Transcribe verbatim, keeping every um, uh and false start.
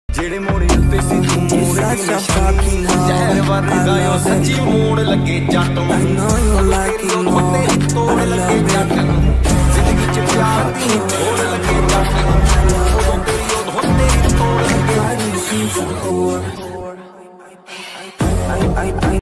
जेड़े मोड़े उत्ते सी तू मोड़ की जहर वर्गायो सच्ची मोड़ लगे जट तोड़ लगे जट जिंदगी च प्यार दी तोड़ लगे जट उदों तेरी उदों तेरी तोड़ लगे